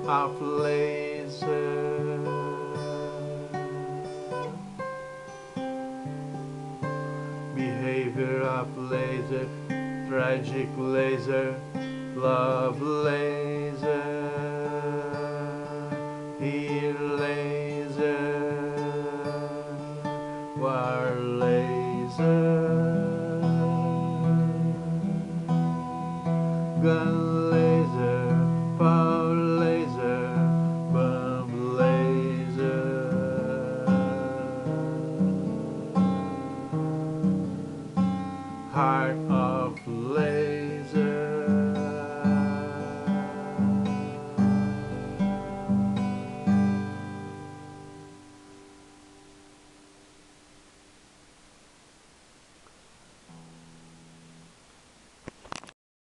of laser. Behavior of laser, tragic laser, love laser, here laser, war laser, gun laser, power laser, bomb laser, heart of laser.